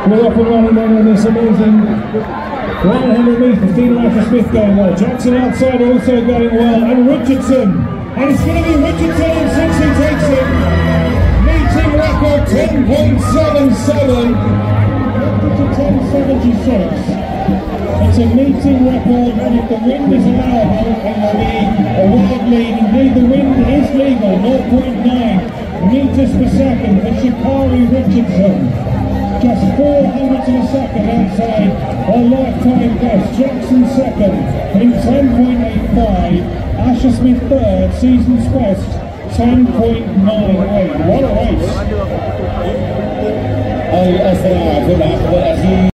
We're off and running then on this amazing 100 metres. Dean Smith going well. Jackson outside also going well. And Richardson. And it's going to be Richardson in 6 who takes it. Meeting record 10.77. To 10.76. It's a meeting record, and if the wind is allowable, it will be a world lead. Indeed, the wind is legal, 0.9 metres per second for Shikari Richardson. Just 400 of a second outside her lifetime best. Jackson second in 10.85. Asher Smith third, season's best 10.98. What a race!